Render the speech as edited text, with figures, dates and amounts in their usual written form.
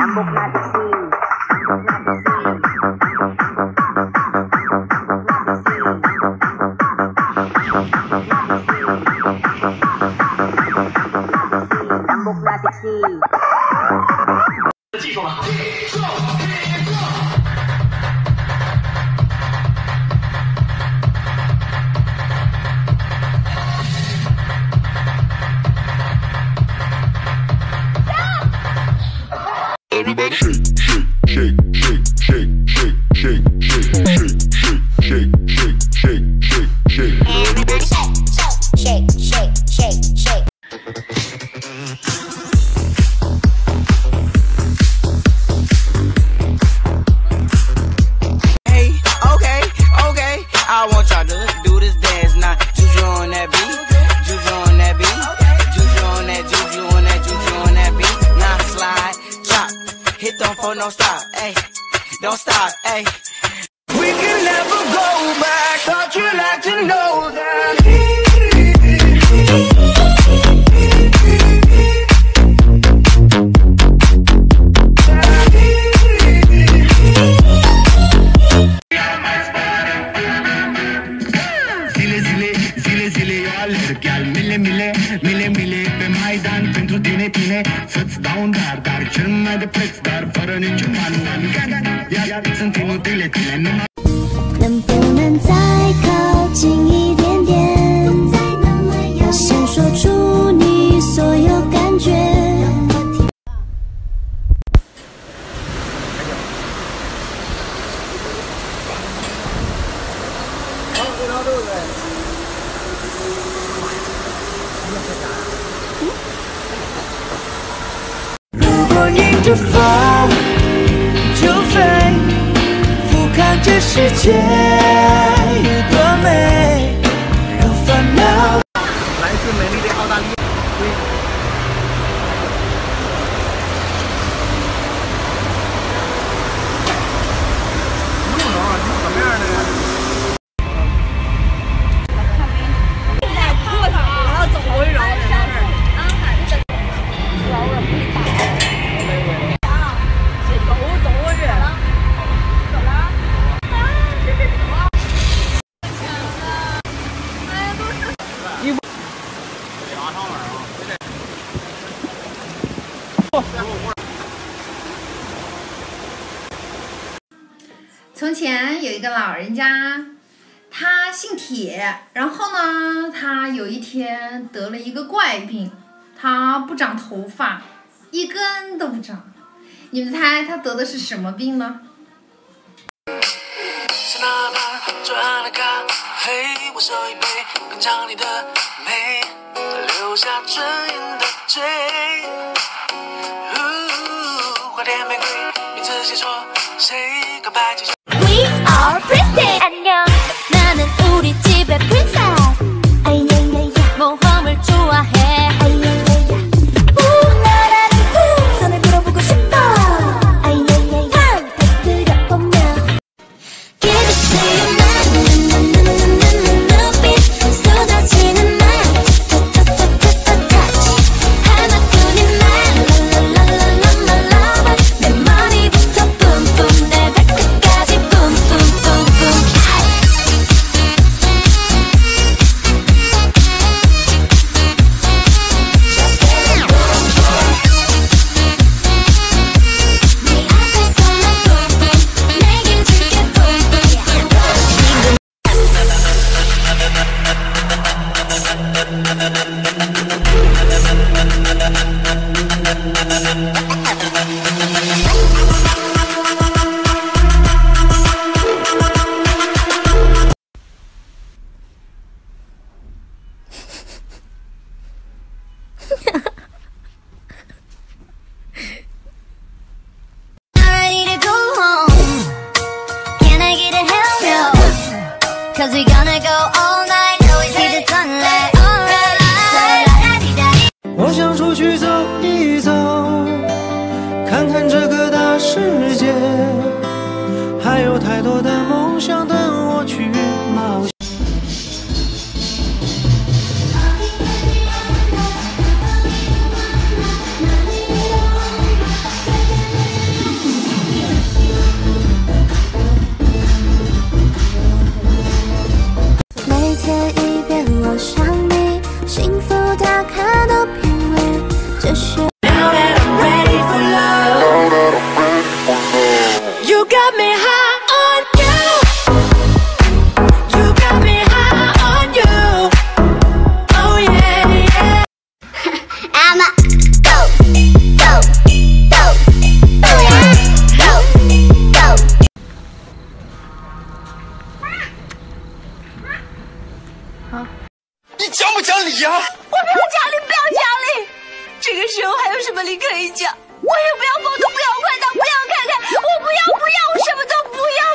记住了。 Everybody shake, shake, shake, shake, shake, shake, shake, shake, shake, shake, shake, shake. Everybody shake, shake, shake, shake. Hey, okay, okay. I want y'all to do this dance now. Juju on that beat, juju on that beat, juju on that, juju on that, juju on that beat. Now slide, chop, hit them for no stop, ayy, don't stop, ayy. We can never go back. Thought you'd like to know that. Gel mile mile mile mile pe Maidan pentru tine tine să-ți dau un dar cel mai de preț dar fără niciun ban iar sunt inutile tine numai 能不能再靠近一点点？要先说出你所有感觉。 如果迎着风就飞，俯瞰这世界有多美，让烦恼。 来自美丽的澳大利亚。用着啊，是什么样的呀？ 过场，然后走回柔。 从前有一个老人家，他姓铁，然后呢，他有一天得了一个怪病，他不长头发，一根都不长。你们猜他得的是什么病呢？ 最爱的咖啡，我手一杯，品尝你的美，留下唇印的嘴。花店玫瑰，名字写错，谁告白就 We are pretty. 안녕. 나는 우리 집의 princess. 아이야야야. 모험을 좋아해. 아이야야야. 우나라는 우 손을 들어보고 싶어. 아이야야야. 터뜨려보면. Give it to your mind. 눈빛 쏟아지는 말. touch. 하나뿐인 말. la la la la la la. 내 머리부터 뿜뿜 내 발끝까지. 有他看的品味，这是。 Now that I'm ready for love, you got me high on you. You got me high on you. Oh yeah, yeah. I'm a go, go, go, go, go. 你讲不讲理呀？ 我不要讲理，不要讲理。这个时候还有什么理可以讲？我也不要风度，不要快档，不要看看，我不要，我什么都不要，